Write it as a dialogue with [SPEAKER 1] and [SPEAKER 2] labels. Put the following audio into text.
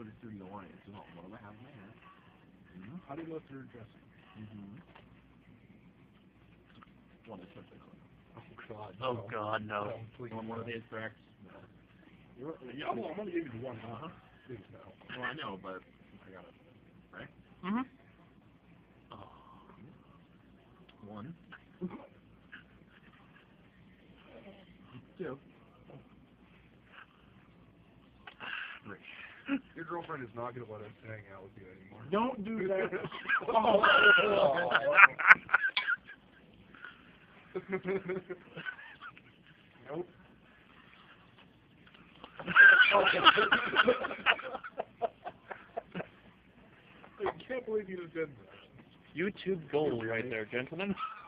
[SPEAKER 1] put it through the orange. So what do I have in my hand?
[SPEAKER 2] How do you go through dressing?
[SPEAKER 1] One is perfectly.
[SPEAKER 2] Oh God, no.
[SPEAKER 3] No, please.
[SPEAKER 1] You want one of these correct? No.
[SPEAKER 2] Yeah, well, I'm gonna give you the one. Please no.
[SPEAKER 1] Well, I know, but I got it. Right?
[SPEAKER 2] Oh.
[SPEAKER 1] One. Two. Three.
[SPEAKER 3] Your girlfriend is not going to let us hang out with you anymore.
[SPEAKER 2] Don't do that.
[SPEAKER 3] Nope. I can't believe you just did that.
[SPEAKER 2] YouTube gold right there, gentlemen.